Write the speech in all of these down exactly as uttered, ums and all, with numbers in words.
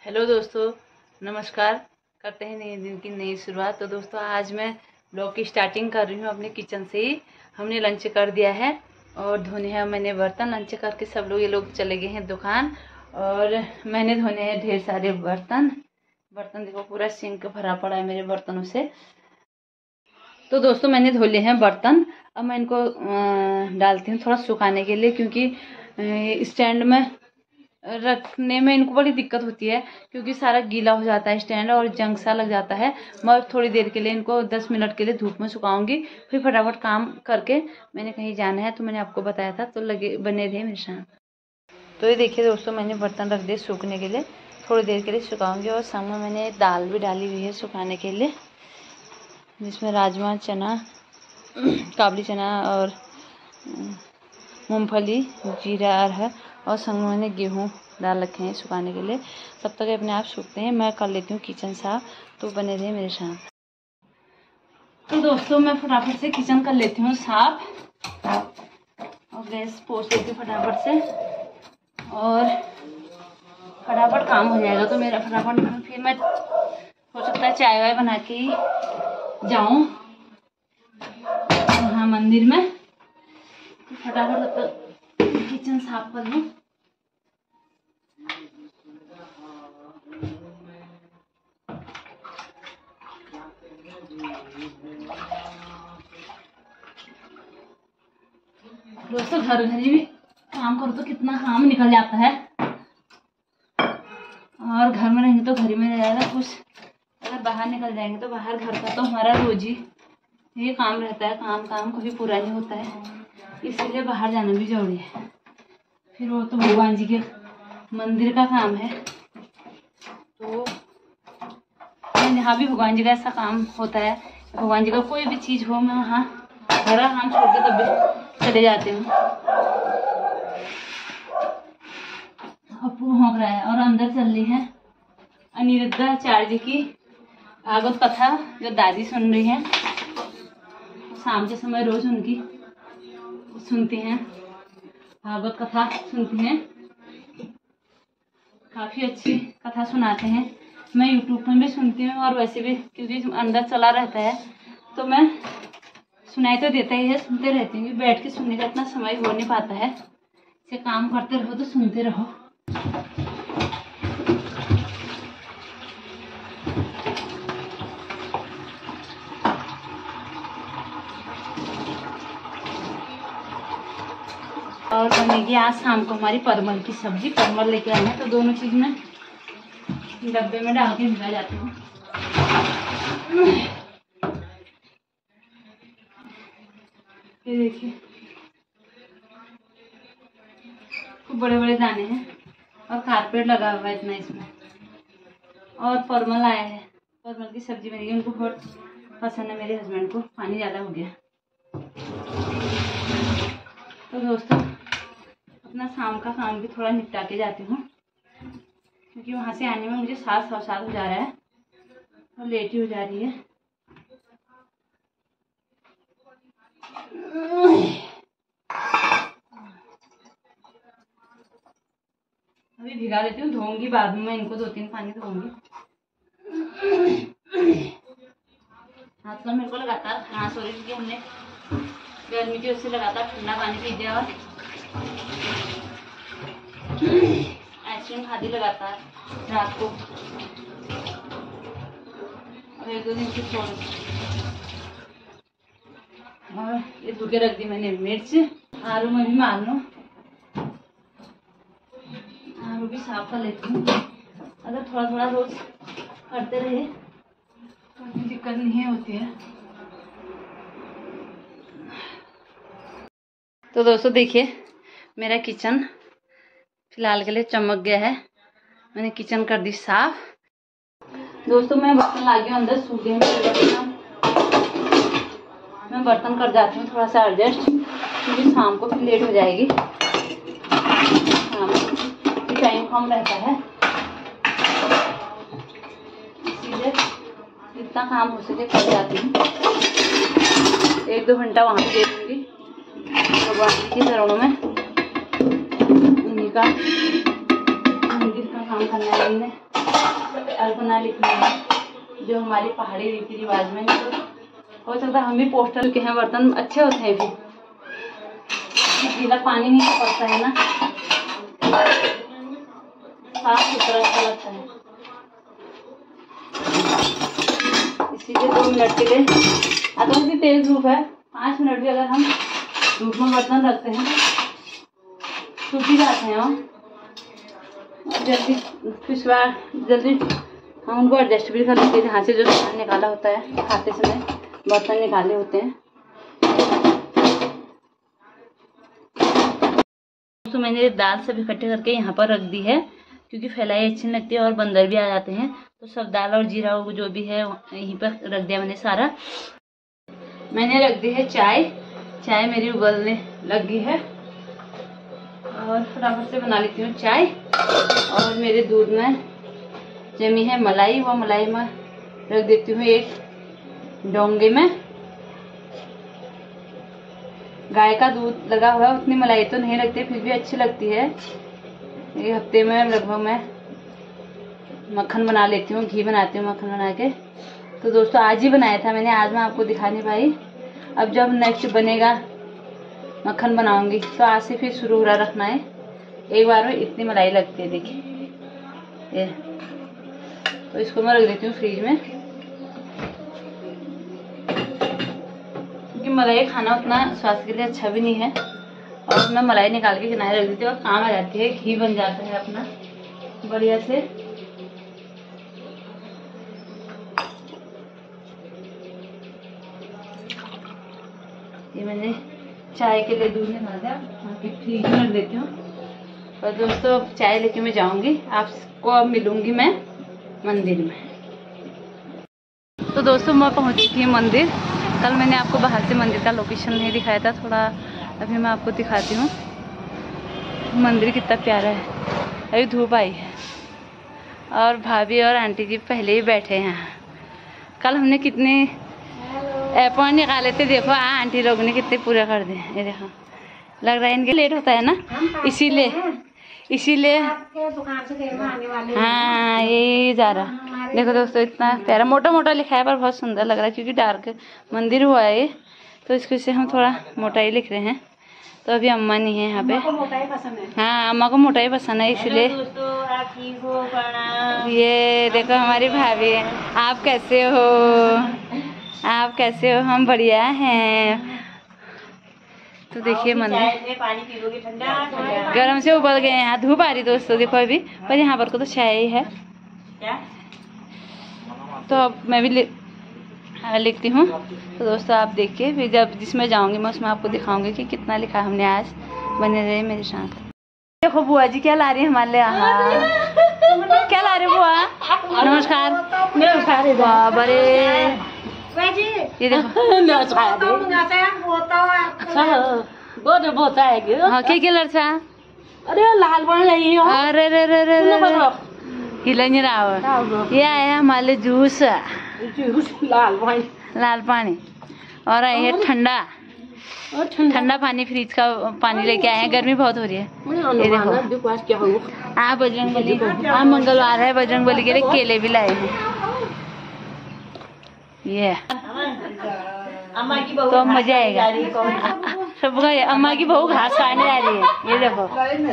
Hello दोस्तों, नमस्कार। करते हैं नए दिन की नई शुरुआत। तो दोस्तों आज मैं ब्लॉग की स्टार्टिंग कर रही हूँ अपने किचन से ही। हमने लंच कर दिया है और धोने हैं मैंने बर्तन। लंच करके सब लोग ये लोग चले गए हैं दुकान और मैंने धोने हैं ढेर सारे बर्तन। बर्तन देखो पूरा सिंक भरा पड़ा है मेरे बर्तनों से। तो दोस्तों मैंने धो लिए हैं बर्तन। अब मैं इनको डालती हूँ थोड़ा सुखाने के लिए, क्योंकि स्टैंड में रखने में इनको बड़ी दिक्कत होती है क्योंकि सारा गीला हो जाता है स्टैंड और जंग सा लग जाता है। मैं थोड़ी देर के लिए इनको दस मिनट के लिए धूप में सुखाऊंगी, फिर फटाफट काम करके मैंने कहीं जाना है तो मैंने आपको बताया था, तो लगे बने रहे मेरे साथ। तो ये देखिए दोस्तों, मैंने बर्तन रख दिए सूखने के लिए, थोड़ी देर के लिए सुखाऊंगी। और संग में मैंने दाल भी डाली हुई है सुखाने के लिए, जिसमें राजमा, चना, काबली चना और मूंगफली, जीरा, अरहर और संग में मैंने गेहूँ डाल रखे हैं सुखाने के लिए। तब तक अपने आप सूखते हैं, मैं कर लेती हूँ किचन साफ। तो बने रहे मेरे साथ। तो दोस्तों मैं फटाफट से किचन कर लेती हूँ साफ और गैस पोंछ लेती हूँ फटाफट से और फटाफट काम हो जाएगा। तो मेरा फटाफट फिर मैं हो सकता है चाय वाय बना के ही जाऊँ वहाँ मंदिर में। तो फटाफट तब तक किचन साफ कर लूँ। दोस्तों घर घर भी काम करो तो कितना काम निकल जाता है, और घर में रहेंगे तो घर में रह जाएगा कुछ। अगर बाहर निकल जाएंगे तो बाहर घर का तो हमारा रोज ही ये काम रहता है। काम काम कभी पूरा नहीं होता है, इसीलिए बाहर जाना भी जरूरी है। फिर वो तो भगवान जी के मंदिर का काम है, तो यहाँ भी भगवान जी का ऐसा काम होता है। भगवान जी का कोई भी चीज़ हो, मैं वहाँ हरा काम छोड़ के तब भी चले जाते हूँ। अपू भौंक रहा है और अंदर चल रही है अनिरुद्धाचार्य जी की भागवत कथा, जो दादी सुन रही है। शाम के समय रोज उनकी सुनती हैं, भागवत कथा सुनती हैं। काफ़ी अच्छी कथा सुनाते हैं। मैं यूट्यूब पर भी सुनती हूँ और वैसे भी, क्योंकि अंदर चला रहता है तो मैं सुनाई तो देता ही है, सुनते रहती हूँ। बैठ के सुनने का इतना समय हो नहीं पाता है, इसे काम करते रहो तो सुनते रहो। और बनेगी आज शाम को हमारी परवल की सब्जी। परवल लेके आए हैं तो दोनों चीज में डब्बे में डाल के भिगा जाती हूँ। ये देखिए खूब बड़े बड़े दाने हैं और कारपेट लगा हुआ है इतना इसमें। और परवल आया है, परवल की सब्जी बनेगी। उनको बहुत पसंद है मेरे हस्बैंड को। पानी ज़्यादा हो गया। तो दोस्तों अपना शाम का काम भी थोड़ा निपटा के जाती हूँ, क्योंकि वहाँ से आने में मुझे सात सौ सात हो जा रहा है और लेट ही हो जा रही है। अभी भिगा देती हूँ, धोऊंगी बाद में। मैं इनको दो तीन पानी धोऊंगी। आजकल मेरे को लगातार खांस हो रही, क्योंकि हमने गर्मी की वजह से लगातार ठंडा पानी पी दिया और आइसक्रीम खाती लगातार रात को। और एक दो दिन से छोड़ और ये धो के रख दी मैंने मिर्च। आलू में भी मान लो, आलू भी साफ कर लेती हूँ। अगर थोड़ा थोड़ा रोज करते रहे तो कोई दिक्कत नहीं होती है। तो दोस्तों देखिए मेरा किचन फिलहाल के लिए चमक गया है। मैंने किचन कर दी साफ। दोस्तों मैं बर्तन ला गई अंदर, सूख गए बर्तन। मैं बर्तन कर जाती हूँ थोड़ा सा एडजस्ट, क्योंकि शाम को फिर लेट हो जाएगी। शाम टाइम कम रहता है, इसीलिए जितना काम हो सके कर जाती हूँ। एक दो घंटा वहाँ पे दे दूँगी भगवान जी के चरणों में। उन्हीं का मंदिर का काम करना है हमने। अल्पना लिखनी है, जो हमारी पहाड़ी रीति रिवाज में है। तो हो सकता है हम भी पोस्टर के हैं, बर्तन अच्छे होते हैं, फिर गीला पानी नहीं पड़ता है ना, साफ सुथरा अच्छा लगता है। इसीलिए दो मिनट के लिए, अगर भी तेज धूप है, पाँच मिनट भी अगर हम धूप में बर्तन रखते हैं सूख ही जाते हैं और जल्दी पिछवा जल्दी हम उनको एडजस्ट भी कर लेते हैं। जहाँ से जो सामान निकाला होता है खाते समय बर्तन निकाले होते हैं। तो मैंने दाल सब इकट्ठे करके यहाँ पर रख दी है, क्योंकि फैलाई अच्छी लगती है और बंदर भी आ जाते हैं। तो सब दाल और जीरा जो भी है यहीं पर रख दिया मैंने सारा। मैंने रख दी है चाय, चाय मेरी उबलने लग गई है और फटाफट से बना लेती हूँ चाय। और मेरे दूध में जमी है मलाई, वो मलाई में रख देती हूँ एक डोंगे में। गाय का दूध लगा हुआ है, उतनी मलाई तो नहीं लगती, फिर भी अच्छी लगती है। एक हफ्ते में लगभग मैं मक्खन बना लेती हूँ, घी बनाती हूँ मक्खन बना के। तो दोस्तों आज ही बनाया था मैंने, आज मैं आपको दिखा नहीं पाई। अब जब नेक्स्ट बनेगा मक्खन बनाऊंगी तो आज से फिर शुरू हो रहा रखना है। एक बार में इतनी मलाई लगती है, देखिए ये। तो इसको मैं रख देती हूँ फ्रिज में, क्योंकि मलाई खाना उतना स्वास्थ्य के लिए अच्छा भी नहीं है। और मैं मलाई निकाल के किनारे रख देती हूँ और काम आ जाती है, घी बन जाता है अपना बढ़िया से। ये मैंने चाय के लिए दूध निकाल दिया, फ्रिज में रख देती हूँ। और दोस्तों चाय लेके मैं जाऊंगी, आपको अब मिलूंगी मैं मंदिर में। तो दोस्तों मैं पहुंच चुकी हूँ मंदिर। कल मैंने आपको बाहर से मंदिर का लोकेशन नहीं दिखाया था, थोड़ा अभी मैं आपको दिखाती हूँ। मंदिर कितना प्यारा है। अभी धूप आई है और भाभी और आंटी जी पहले ही बैठे हैं। कल हमने कितने पॉइंट निकाले थे, देखो आंटी लोग ने कितने पूरे कर दिए। ये देखो, लग रहा है इनके लेट होता है ना, इसीलिए इसीलिए हाँ ये जा रहा। देखो दोस्तों इतना प्यारा मोटा मोटा लिखा है, पर बहुत सुंदर लग रहा है, क्योंकि डार्क मंदिर हुआ है तो इसको से हम थोड़ा मोटा ही लिख रहे हैं। तो अभी अम्मा नहीं है यहाँ पे। हाँ अम्मा को मोटा ही पसंद है, इसलिए। ये देखो हमारी भाभी है। आप कैसे हो? आप कैसे हो? हम बढ़िया हैं। तो देखिए मंदिर पानी पीलोगे ठंडा गर्म से उबल गए हैं। यहाँ धूप आ रही दोस्तों देखो अभी, पर यहाँ पर को तो चाय ही है। क्या? तो अब मैं भी लि, लिखती हूँ। तो दोस्तों आप देखिए, फिर जब जिसमें जाऊँगी मैं उसमें आपको दिखाऊंगी कि कितना लिखा हमने आज। बने रहे मेरे साथ। देखो बुआ जी क्या ला रही है हमारे लिए। हाँ क्या ला रहे बुआ? नमस्कार। नमस्कार। वाह बड़े ये देखो हाँ क्या कलर था? अरे लाल बन रही हो। अरे रे रे रे हिला नहीं रहा। ये आया हमारे जूस, लाल पानी, लाल पानी। और आए है ठंडा ठंडा पानी, फ्रिज का पानी लेके आए हैं, गर्मी बहुत हो रही है। ये देखो आप बजरंग बली, आप मंगलवार है, बजरंग बली के लिए केले भी लाए हैं। ये अम्मा की बहू तो मजा आएगा सबका। अम्मा की बहू घास खाने जा रही है। ये देखो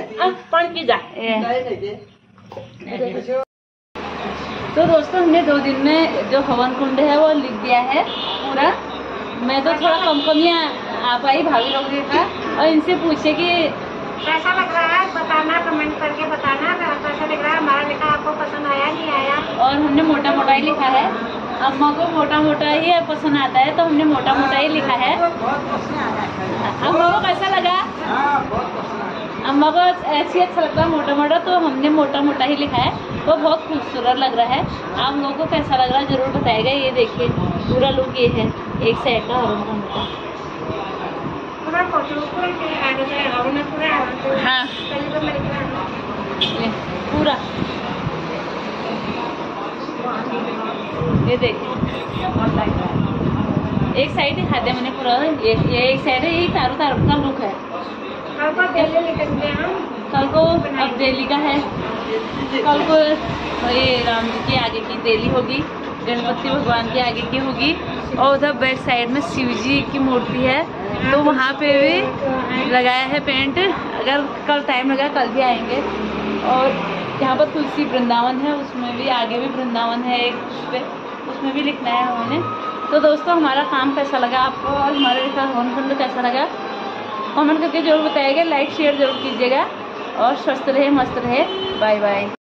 तो दोस्तों हमने दो दिन में जो हवन कुंड है वो लिख दिया है पूरा। मैं तो थोड़ा कम कम ही आ पाई, भाभी लोग देखा। और इनसे पूछे कि कैसा लग रहा है बताना, कमेंट करके बताना कैसा लग रहा है। हमारा लिखा आपको पसंद आया नहीं आया? और हमने मोटा मोटा ही लिखा है। अम्मा को मोटा मोटा ही पसंद आता है तो हमने मोटा मोटा ही लिखा है। अम्मा को कैसा लगा? अम्मा को ऐसे अच्छा लगता है मोटा मोटा, तो हमने मोटा मोटा ही लिखा है। वो बहुत खूबसूरत लग रहा है। आप लोगों को कैसा लग रहा है जरूर बताएगा। ये देखिए पूरा लुक ये है एक साइड का हवन का। हाँ पूरा ये देखिए एक साइड दिखाते हैं मैंने पूरा। ये ये एक साइड है, ये चारों तरफ का लुक है। कल को अब दिल्ली का है कल को ये राम जी की आगे की देली होगी, गणपति भगवान के आगे की होगी, और उधर बैक साइड में शिव जी की मूर्ति है, तो वहाँ पे भी लगाया है पेंट। अगर कल टाइम लगा कल भी आएंगे। और यहाँ पर तुलसी वृंदावन है, उसमें भी आगे भी वृंदावन है एक उस पे, उसमें भी लिखना है उन्होंने। तो दोस्तों हमारा काम कैसा लगा आपको और हमारे लिखा होम खंड कैसा लगा कमेंट करके जरूर बताइएगा, लाइक शेयर जरूर कीजिएगा और स्वस्थ रहे मस्त रहे। Bye bye.